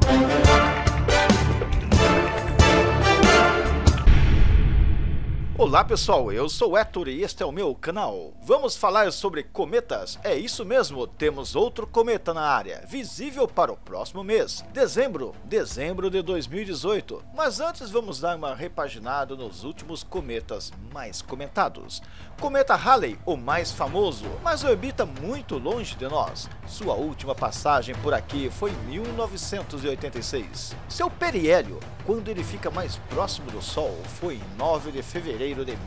Olá pessoal, eu sou o Héctor e este é o meu canal. Vamos falar sobre cometas? É isso mesmo, temos outro cometa na área, visível para o próximo mês, dezembro de 2018. Mas antes vamos dar uma repaginada nos últimos cometas mais comentados. Cometa Halley, o mais famoso, mas orbita muito longe de nós. Sua última passagem por aqui foi em 1986. Seu periélio, quando ele fica mais próximo do Sol, foi em 9 de fevereiro de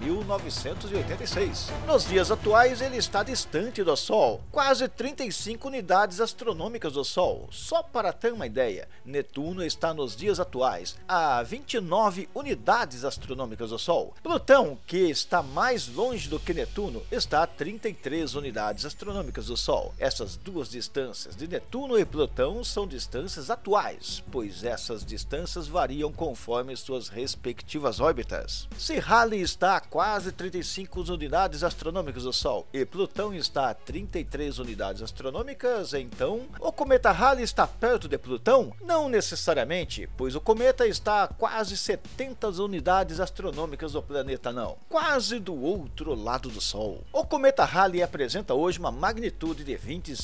1986. Nos dias atuais ele está distante do Sol, quase 35 unidades astronômicas do Sol. Só para ter uma ideia, Netuno está nos dias atuais a 29 unidades astronômicas do Sol. Plutão, que está mais longe do que Netuno, está a 33 unidades astronômicas do Sol. Essas duas distâncias de Netuno e Plutão são distâncias atuais, pois essas distâncias variam conforme suas respectivas órbitas. Se Halley está a quase 35 unidades astronômicas do Sol e Plutão está a 33 unidades astronômicas, então o cometa Halley está perto de Plutão? Não necessariamente, pois o cometa está a quase 70 unidades astronômicas do planeta não, quase do outro lado do Sol. O cometa Halley apresenta hoje uma magnitude de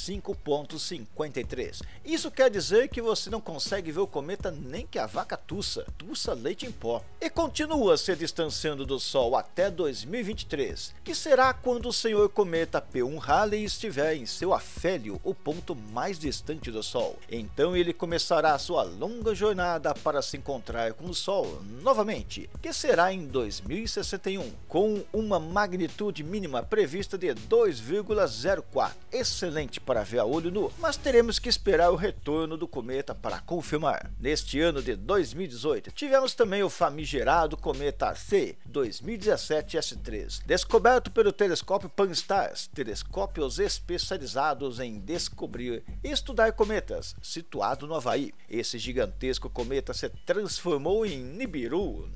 25,53. Isso quer dizer que você não consegue ver o cometa nem que a vaca tussa leite em pó. E continua se distanciando do Sol até 2023, que será quando o senhor cometa P1 Halley estiver em seu afélio, o ponto mais distante do Sol. Então ele começará sua longa jornada para se encontrar com o Sol novamente, que será em 2061, com uma magnitude mínima prevista de 2,04. Excelente para ver a olho nu, mas teremos que esperar o retorno do cometa para confirmar. Neste ano de 2018, tivemos também o famigerado cometa C 2017 S3, descoberto pelo telescópio Pan-STARRS, telescópios especializados em descobrir e estudar cometas, situado no Havaí. Esse gigantesco cometa se transformou em Nibiru,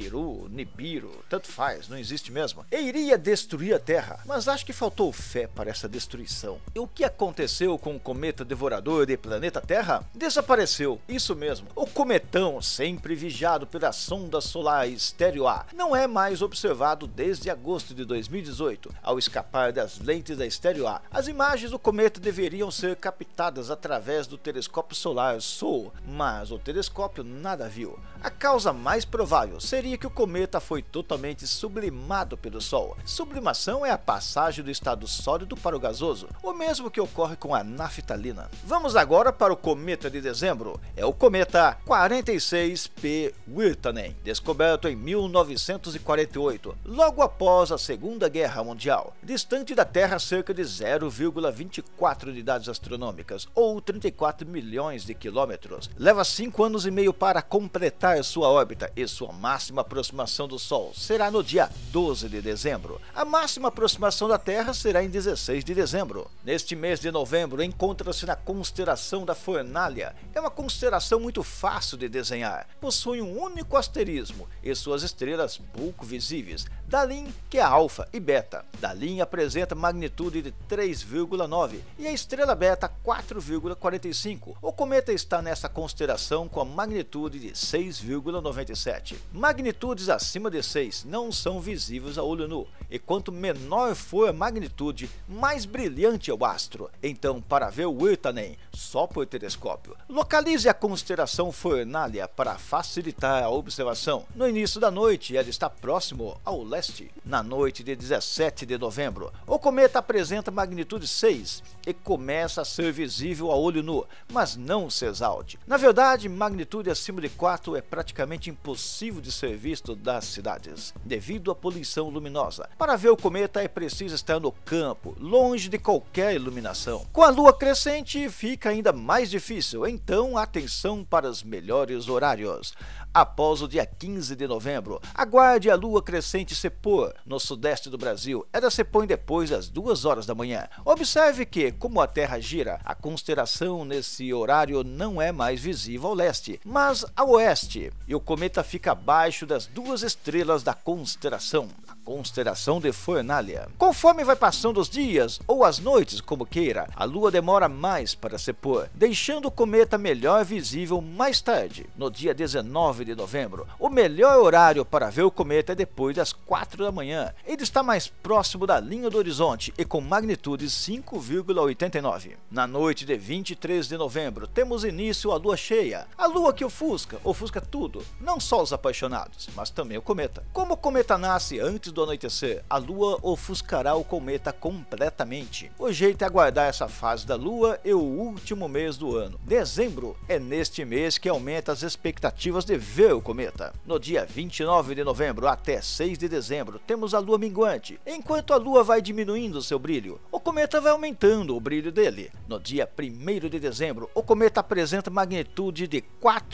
tanto faz, não existe mesmo, e iria destruir a Terra, mas acho que faltou fé para essa destruição. E o que aconteceu com o cometa devorador de planeta Terra? Desapareceu, isso mesmo. O cometão, sempre vigiado pela sonda solar Stereo A, não é mais observado desde agosto de 2018. Ao escapar das lentes da Stereo A, as imagens do cometa deveriam ser captadas através do telescópio solar SOL, mas o telescópio nada viu. A causa mais provável seria que o cometa foi totalmente sublimado pelo Sol. Sublimação é a passagem do estado sólido para o gasoso, o mesmo que ocorre com a naftalina. Vamos agora para o cometa de dezembro. É o cometa 46P Wirtanen, descoberto em 1948, logo após a Segunda Guerra Mundial, distante da Terra cerca de 0,24 unidades astronômicas, ou 34 milhões de quilômetros. Leva 5 anos e meio para completar sua órbita e sua máxima aproximação do Sol será no dia 12 de dezembro. A máxima aproximação da Terra será em 16 de dezembro. Neste mês de novembro, encontra-se na constelação da Fornalha. É uma constelação muito fácil de desenhar, possui um único asterismo e suas estrelas pouco visíveis, Dalin, que é Alfa, e Beta. Dalin apresenta magnitude de 3,9 e a estrela Beta 4,45. O cometa está nessa constelação com a magnitude de 6,97. Magnitudes acima de 6 não são visíveis a olho nu, e quanto menor for a magnitude, mais brilhante é o astro. Então, para ver o Wirtanen só por telescópio, localize a constelação Fornalha para facilitar a observação. No início da noite, ela está próximo ao leste. Na noite de 17 de novembro, o cometa apresenta magnitude 6 e começa a ser visível a olho nu, mas não se exalte. Na verdade, magnitude acima de 4 é praticamente impossível de ser visto das cidades, devido à poluição luminosa. Para ver o cometa é preciso estar no campo, longe de qualquer iluminação. Com a lua crescente fica ainda mais difícil, então atenção para os melhores horários. Após o dia 15 de novembro, aguarde a lua crescente se pôr. No sudeste do Brasil, ela se põe depois das 2 horas da manhã. Observe que, como a Terra gira, a constelação nesse horário não é mais visível ao leste, mas ao oeste, e o cometa fica abaixo das 2 estrelas da constelação. constelação de Fornalha. Conforme vai passando os dias, ou as noites, como queira, a lua demora mais para se pôr, deixando o cometa melhor visível mais tarde. No dia 19 de novembro, o melhor horário para ver o cometa é depois das 4 da manhã. Ele está mais próximo da linha do horizonte e com magnitude 5,89. Na noite de 23 de novembro, temos início a lua cheia. A lua que ofusca tudo, não só os apaixonados, mas também o cometa. Como o cometa nasce antes do anoitecer, a lua ofuscará o cometa completamente. O jeito é aguardar essa fase da lua e o último mês do ano. Dezembro é neste mês que aumenta as expectativas de ver o cometa. No dia 29 de novembro até 6 de dezembro, temos a lua minguante. Enquanto a lua vai diminuindo seu brilho, o cometa vai aumentando o brilho dele. No dia 1º de dezembro, o cometa apresenta magnitude de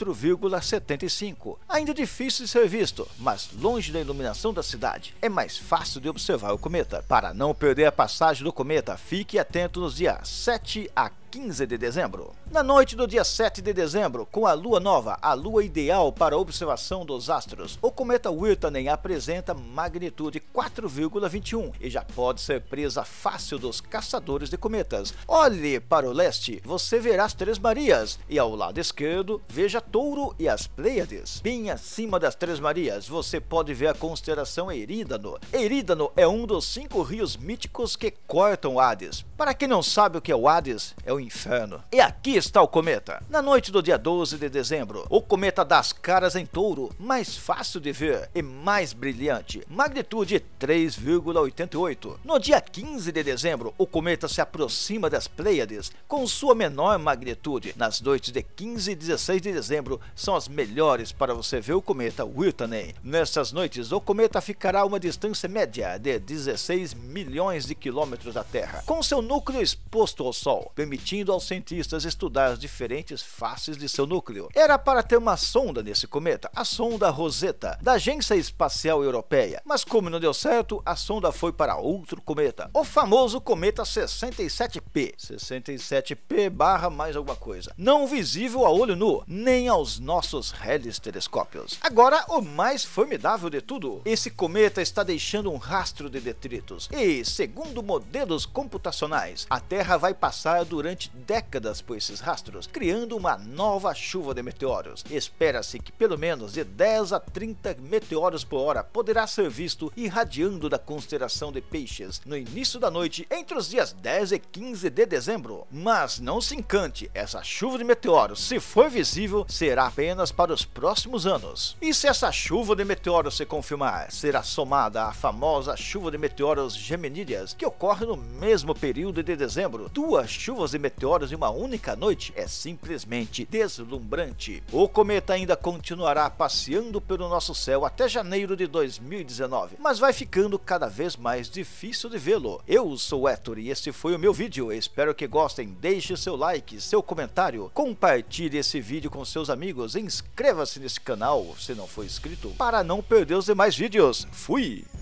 4,75. Ainda difícil de ser visto, mas longe da iluminação da cidade, é mais fácil de observar o cometa. Para não perder a passagem do cometa, fique atento nos dias 7 a 15 de dezembro. Na noite do dia 7 de dezembro, com a lua nova, a lua ideal para a observação dos astros, o cometa Wirtanen apresenta magnitude 4,21 e já pode ser presa fácil dos caçadores de cometas. Olhe para o leste, você verá as Três Marias, e ao lado esquerdo, veja Touro e as Pleiades. Bem acima das Três Marias, você pode ver a constelação Erídano. Erídano é um dos 5 rios míticos que cortam o Hades. Para quem não sabe o que é o Hades, é o inferno. E aqui está o cometa. Na noite do dia 12 de dezembro, o cometa dá as caras em Touro, mais fácil de ver e mais brilhante, magnitude 3,88. No dia 15 de dezembro, o cometa se aproxima das Pleiades, com sua menor magnitude. Nas noites de 15 e 16 de dezembro são as melhores para você ver o cometa Wirtanen. Nessas noites, o cometa ficará a uma distância média de 16 milhões de quilômetros da Terra, com seu núcleo exposto ao Sol, permitindo aos cientistas estudar as diferentes faces de seu núcleo. Era para ter uma sonda nesse cometa, a sonda Rosetta, da Agência Espacial Europeia, mas como não deu certo, a sonda foi para outro cometa, o famoso cometa 67P. 67P barra mais alguma coisa. Não visível a olho nu, nem aos nossos Halley telescópios. Agora, o mais formidável de tudo, esse cometa está deixando um rastro de detritos, e, segundo modelos computacionais, a Terra vai passar durante décadas por esses rastros, criando uma nova chuva de meteoros. Espera-se que pelo menos de 10 a 30 meteoros por hora poderá ser visto irradiando da constelação de Peixes no início da noite entre os dias 10 e 15 de dezembro. Mas não se encante, essa chuva de meteoros, se for visível, será apenas para os próximos anos. E se essa chuva de meteoros se confirmar, será somada à famosa chuva de meteoros Gemenídeas, que ocorre no mesmo período de dezembro. Duas chuvas de meteoros em uma única noite é simplesmente deslumbrante. O cometa ainda continuará passeando pelo nosso céu até janeiro de 2019, mas vai ficando cada vez mais difícil de vê-lo. Eu sou o Héctor e esse foi o meu vídeo. Espero que gostem. Deixe seu like, seu comentário, compartilhe esse vídeo com seus amigos e inscreva-se nesse canal se não for inscrito para não perder os demais vídeos. Fui!